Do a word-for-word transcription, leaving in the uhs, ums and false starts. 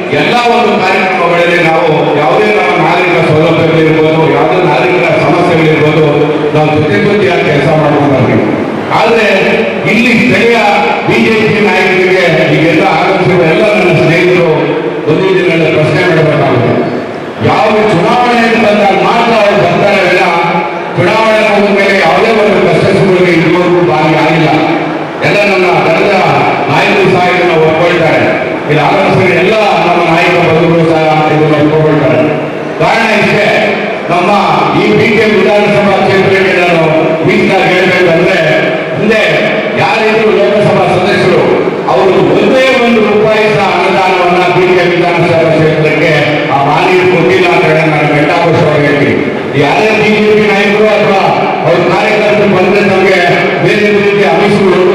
ಎಲ್ಲ ಒಂದು ಕಾರ್ಯಕ್ರಮಗಳಲ್ಲಿ ನಾವು ಯಾವುದೇ ನಮ್ಮ ನಾಗರಿಕ ಸೌಲಭ್ಯಗಳಿರ್ಬೋದು, ಯಾವುದೇ ನಾಗರಿಕರ ಸಮಸ್ಯೆಗಳಿರ್ಬೋದು, ನಾವು ಜೊತೆ ಜೊತೆಯಾಗಿ ಕೆಲಸ ಮಾಡ್ಕೊಂಡ್ರಿ. ಆದ್ರೆ ಇಲ್ಲಿ ಸ್ಥಳೀಯ ಬಿಜೆಪಿ ನಾಯಕರಿಗೆ ಈಗೆಲ್ಲ ಆಗಮಿಸಿರುವ ಎಲ್ಲ ನನ್ನ ಸ್ನೇಹಿತರು ಒಂದು ದಿನಗಳಲ್ಲಿ ಪ್ರಶ್ನೆ ಮಾಡಬೇಕಾಗುತ್ತೆ. ಯಾವ ಚುನಾವಣೆ ಬಂದಾಗ ಮಾತ್ರ ಅವರು ಬರ್ತಾರೆ ವಿನ ಚುನಾವಣೆ ಹೋದ ಮೇಲೆ ಯಾವುದೇ ಒಂದು ಕಷ್ಟಗಳಿಗೆ ಇದುವರೆಗೂ ಭಾಗಿಯಾಗಿಲ್ಲ. ಎಲ್ಲ ನನ್ನ ದಳದ ನಾಯಕರು ಸಹ ಇದನ್ನು ಒಪ್ಕೊಳ್ತಾರೆ. ಇಲ್ಲಿ ಆಗಮಿಸಿದ ಎಲ್ಲ ನಮ್ಮ ನಾಯಕ ಬಂಧುಗಳು ಸಹ ಇದನ್ನು ಒಪ್ಕೊಳ್ತಾರೆ. ಕಾರಣ ಇಷ್ಟೇ, ನಮ್ಮ ಈ ಬಿ ಕೆ ವಿಧಾನಸಭಾ ಕ್ಷೇತ್ರಕ್ಕೆ ನಾನು ಮೀಸಲಾಗಿ ಹೇಳ್ಬೇಕಂದ್ರೆ, ಮುಂದೆ ಯಾರಿದ್ರು ಲೋಕಸಭಾ ಸದಸ್ಯರು ಅವರು ಒಂದೇ ಒಂದು ರೂಪಾಯಿ ಸಹ ಅನುದಾನವನ್ನ ಬಿ ಕೆ ವಿಧಾನಸಭಾ ಕ್ಷೇತ್ರಕ್ಕೆ ಆ ಮಾನೀಯರು ಕೊಟ್ಟಿಲ್ಲ ಅಂತ ಹೇಳಿ ನಾನು ಘಂಟಾಘೋಷವಾಗಿ ಹೇಳ್ತೀನಿ. ಯಾರೇ ಬಿಜೆಪಿ ನಾಯಕರು ಅಥವಾ ಅವ್ರ ಕಾರ್ಯಕರ್ತರು ಬಂದ್ರೆ ನಮಗೆ ಬೇರೆ ರೀತಿಯ ಅಮಿಷಗಳು